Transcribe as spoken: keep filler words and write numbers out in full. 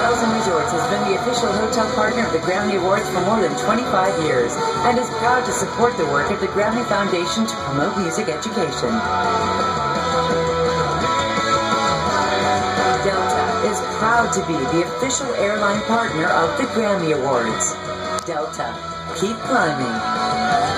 Hotels and Resorts has been the official hotel partner of the Grammy Awards for more than twenty-five years and is proud to support the work of the Grammy Foundation to promote music education. Delta is proud to be the official airline partner of the Grammy Awards. Delta, keep climbing.